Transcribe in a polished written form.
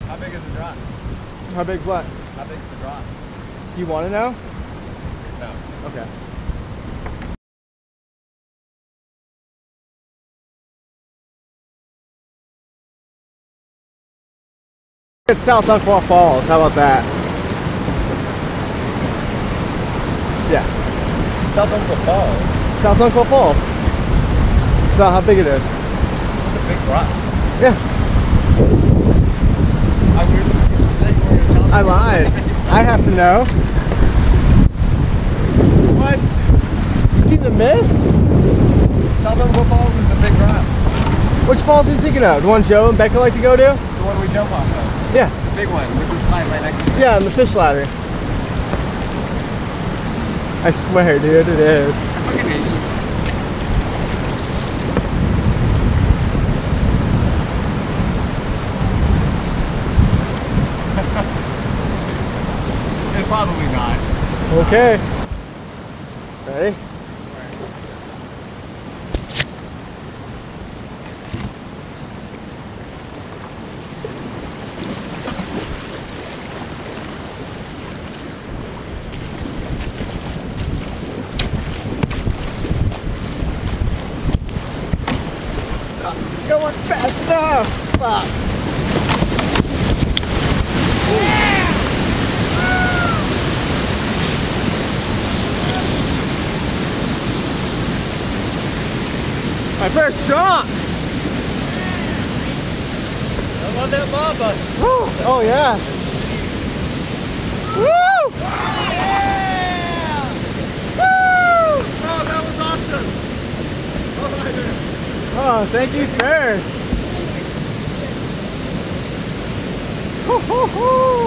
How big is the drop? How big's what? How big is the drop? You want to know? No. Okay. It's South Waterfall Falls. How about that? Yeah. South Waterfall Falls. South Waterfall Falls. About how big it is. It's a big drop. Yeah. I lied. I have to know. What? You see the mist? South Waterfall Falls is a big drop. Which falls are you thinking of? The one Joe and Becca like to go to? The one we jump off of. Yeah. The big one with the slide right next to it. Yeah, and the fish ladder. I swear, dude, it is. I fucking hate you. It's probably not. Okay. Ready? Going fast enough! Fuck! Yeah! My first shot! I love that mamba. Woo! Oh yeah! Woo! Yeah! Woo! Oh, that was awesome! Oh, my goodness. Oh, thank you, sir! Hoo, hoo, hoo.